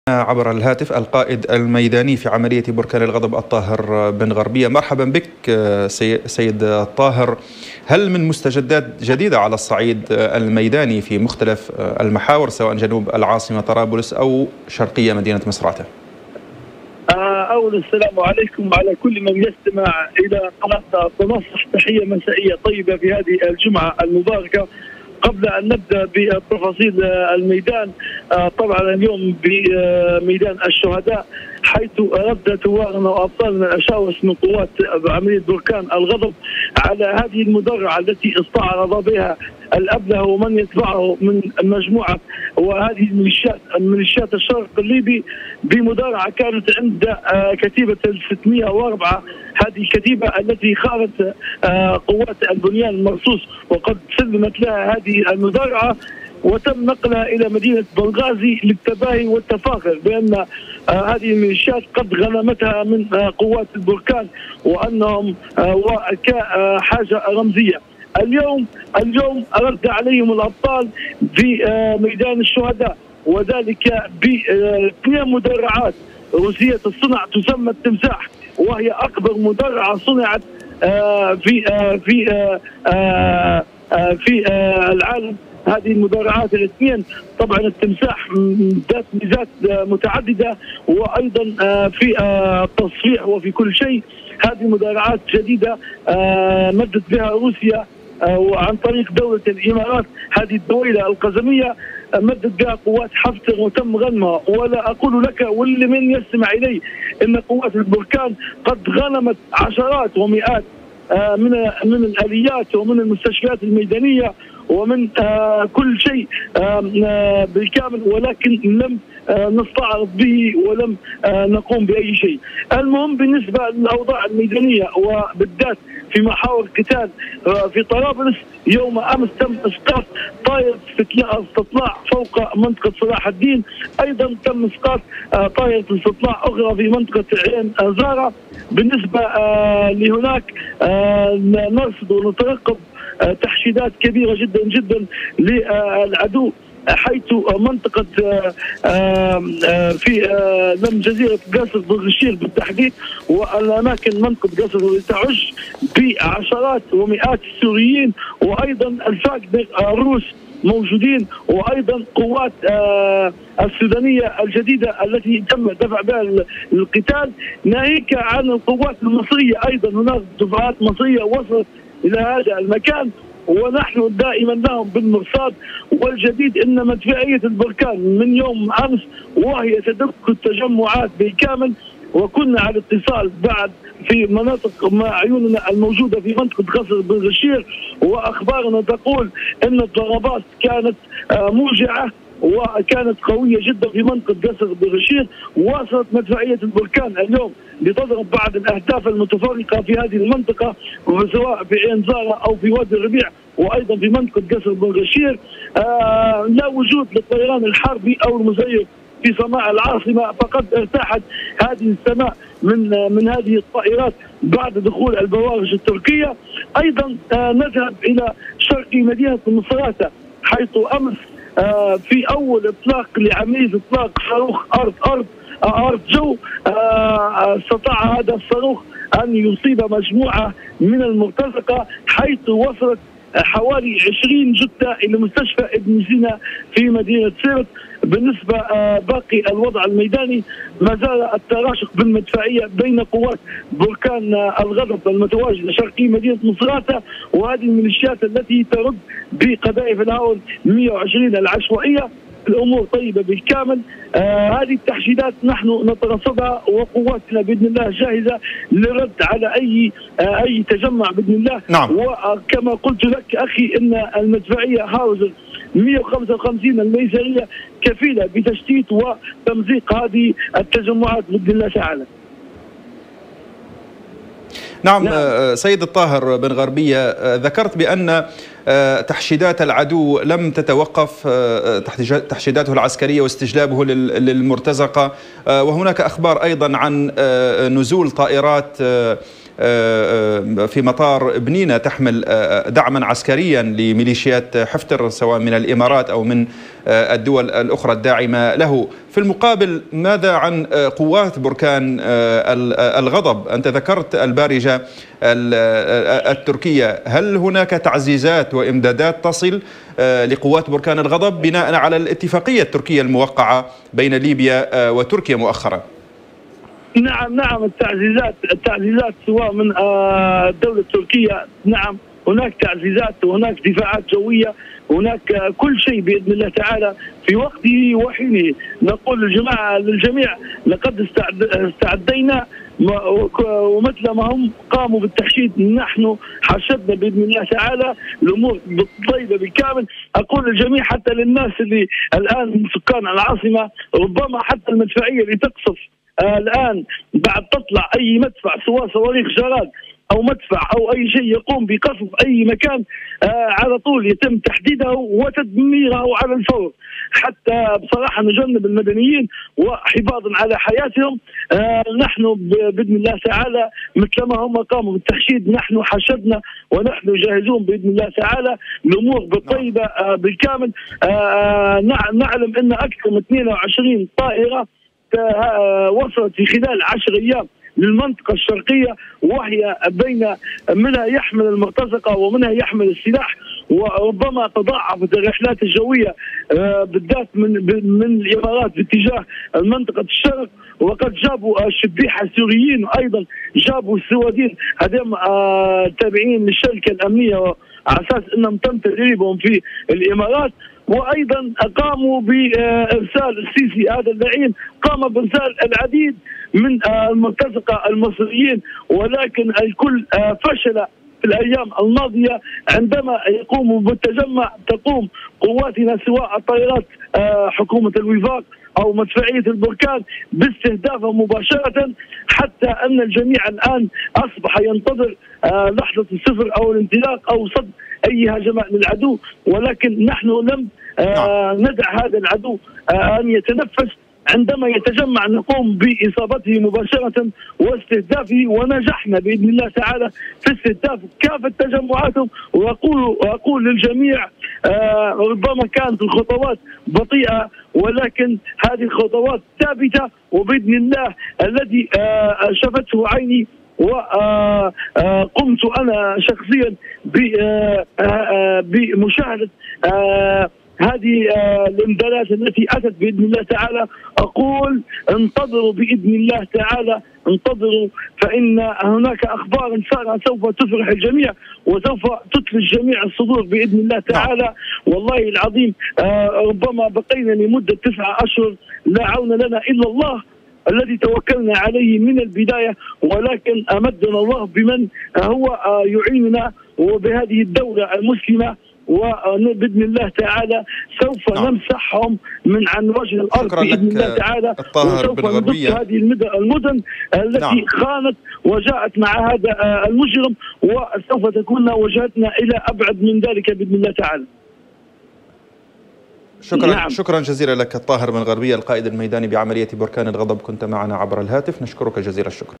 عبر الهاتف القائد الميداني في عملية بركان الغضب الطاهر بن غربية. مرحبا بك سيد الطاهر. هل من مستجدات جديدة على الصعيد الميداني في مختلف المحاور سواء جنوب العاصمة طرابلس أو شرقية مدينة مصراتة؟ أولا السلام عليكم وعلى كل من يستمع إلى قناة تنصح. تحية مسائية طيبة في هذه الجمعة المباركة. قبل أن نبدأ بتفاصيل الميدان، طبعا اليوم بميدان الشهداء حيث رد ثوارنا وأبطالنا الأشاوس من قوات عملية بركان الغضب على هذه المدرعة التي استعرض بها الأبله ومن يتبعه من مجموعة وهذه الميليشيات الشرق الليبي بمدرعة كانت عند كتيبة 604. هذه الكتيبة التي خانت قوات البنيان المرصوص وقد سلمت لها هذه المدرعة وتم نقلها إلى مدينة بنغازي للتباهي والتفاخر بأن هذه الميليشيات قد غنمتها من قوات البركان وأنهم كحاجة رمزية. اليوم رد عليهم الأبطال في ميدان الشهداء، وذلك باثنين مدرعات روسية الصنع تسمى التمساح، وهي أكبر مدرعة صنعت في العالم. هذه المدرعات الاثنين طبعا التمساح ذات ميزات متعددة وأيضا في التصفيح وفي كل شيء. هذه مدرعات جديدة مدت بها روسيا وعن طريق دولة الإمارات، هذه الدويلة القزمية مدت بها قوات حفتر وتم غنمها. ولا أقول لك واللي من يستمع إلي إن قوات البركان قد غنمت عشرات ومئات من الآليات ومن المستشفيات الميدانية ومن كل شيء بالكامل، ولكن لم نستعرض به ولم نقوم بأي شيء. المهم بالنسبة للأوضاع الميدانية وبالذات في محاور القتال في طرابلس، يوم أمس تم إسقاط طائرة استطلاع فوق منطقة صلاح الدين. أيضا تم إسقاط طائرة استطلاع أخرى في منطقة عين زارة. بالنسبة لهناك نرصد ونترقب تحشيدات كبيرة جدا جدا للعدو، حيث منطقة في لم جزيرة قصر بوغشير بالتحديد والأماكن منطقة قصر تعج بعشرات ومئات السوريين وأيضا الفاقدة الروس موجودين، وايضا قوات السودانيه الجديده التي تم دفع بها القتال، ناهيك عن القوات المصريه. ايضا هناك دفعات مصريه وصلت الى هذا المكان ونحن دائما لهم بالمرصاد. والجديد ان مدفعيه البركان من يوم امس وهي تدك التجمعات بالكامل، وكنا على اتصال بعد في مناطق مع عيوننا الموجودة في منطقة قصر بن غشير، وأخبارنا تقول أن الضربات كانت موجعة وكانت قوية جدا في منطقة قصر بن غشير. واصلت مدفعية البركان اليوم لتضرب بعض الأهداف المتفرقة في هذه المنطقة سواء في عين زارة أو في وادي الربيع وأيضا في منطقة قصر بن غشير. لا وجود للطيران الحربي أو المزيف في سماء العاصمة، فقد ارتاحت هذه السماء من هذه الطائرات بعد دخول البوارج التركية. أيضا نذهب إلى شرق مدينة مصراتة، حيث أمس في أول إطلاق لعملية إطلاق صاروخ أرض جو استطاع هذا الصاروخ أن يصيب مجموعة من المرتزقة، حيث وصلت حوالي 20 جثة إلى مستشفى ابن سينا في مدينة سيرت. بالنسبة باقي الوضع الميداني ما زال التراشق بالمدفعية بين قوات بركان الغضب المتواجدة شرقي مدينة مصراتة وهذه الميليشيات التي ترد بقذائف الهاون 120 العشوائية. الأمور طيبة بالكامل. هذه التحشيدات نحن نترصدها وقواتنا بإذن الله جاهزة للرد على أي تجمع بإذن الله. نعم. وكما قلت لك أخي أن المدفعية هاوزر 155 الميسرية كفيلة بتشتيت وتمزيق هذه التجمعات بإذن الله تعالى. نعم. سيد الطاهر بن غربية، ذكرت بأن تحشيدات العدو لم تتوقف، تحشيداته العسكرية واستجلابه للمرتزقة، وهناك أخبار أيضا عن نزول طائرات في مطار بنينة تحمل دعما عسكريا لميليشيات حفتر سواء من الإمارات أو من الدول الأخرى الداعمة له. في المقابل ماذا عن قوات بركان الغضب؟ أنت ذكرت البارجة التركية، هل هناك تعزيزات وإمدادات تصل لقوات بركان الغضب بناء على الاتفاقية التركية الموقعة بين ليبيا وتركيا مؤخرا؟ نعم التعزيزات سواء من الدولة التركية، نعم هناك تعزيزات وهناك دفاعات جوية، هناك كل شيء بإذن الله تعالى في وقته وحينه. نقول للجميع لقد استعدينا، ومثل ما هم قاموا بالتحشيد نحن حشدنا بإذن الله تعالى الأمور طيبة بالكامل. أقول للجميع حتى للناس اللي الآن من سكان العاصمة، ربما حتى المدفعية اللي تقصف الآن بعد تطلع أي مدفع سواء صواريخ جراد أو مدفع أو أي شيء يقوم بقصف أي مكان، على طول يتم تحديده وتدميره على الفور، حتى بصراحة نجنب المدنيين وحفاظا على حياتهم. نحن بإذن الله تعالى مثل ما هم قاموا بالتحشيد نحن حشدنا ونحن جاهزون بإذن الله تعالى الأمور بالطيبة بالكامل. نعلم أن أكثر من 22 طائرة وصلت في خلال 10 أيام للمنطقة الشرقية، وهي بين منها يحمل المرتزقة ومنها يحمل السلاح، وربما تضاعفت الرحلات الجوية بالذات من الإمارات باتجاه منطقة الشرق، وقد جابوا الشبيحة السوريين وأيضا جابوا السوادين هذم تابعين للشركة الأمنية على أساس أنهم تم تدريبهم في الإمارات. وايضا قاموا بارسال السيسي هذا اللعين قام بارسال العديد من المرتزقه المصريين، ولكن الكل فشل في الايام الماضيه عندما يقوموا بالتجمع. تقوم قواتنا سواء الطائرات حكومه الوفاق او مدفعيه البركان باستهدافهم مباشره، حتى ان الجميع الان اصبح ينتظر لحظه الصفر او الانطلاق او صد اي هجمات للعدو، ولكن نحن لم ندع هذا العدو ان يتنفس. عندما يتجمع نقوم باصابته مباشره واستهدافه، ونجحنا باذن الله تعالى في استهداف كافه تجمعاتهم. واقول للجميع ربما كانت الخطوات بطيئه، ولكن هذه الخطوات ثابته، وباذن الله الذي شافته عيني وقمت أنا شخصيا بمشاهدة هذه الإمدادات التي أتت بإذن الله تعالى. أقول انتظروا بإذن الله تعالى، انتظروا، فإن هناك أخبار سوف تفرح الجميع وسوف تثلج جميع الصدور بإذن الله تعالى. والله العظيم ربما بقينا لمدة 9 أشهر لا عون لنا إلا الله الذي توكلنا عليه من البداية، ولكن أمدنا الله بمن هو يعيننا وبهذه الدولة المسلمة، وبإذن الله تعالى سوف نمسحهم من عن وجه الأرض بإذن الله تعالى، وسوف ندق هذه المدن التي خانت وجاءت مع هذا المجرم، وسوف تكون وجهتنا إلى أبعد من ذلك بإذن الله تعالى. شكرا جزيلا لك الطاهر بن غربية القائد الميداني بعملية بركان الغضب، كنت معنا عبر الهاتف، نشكرك جزيل الشكر.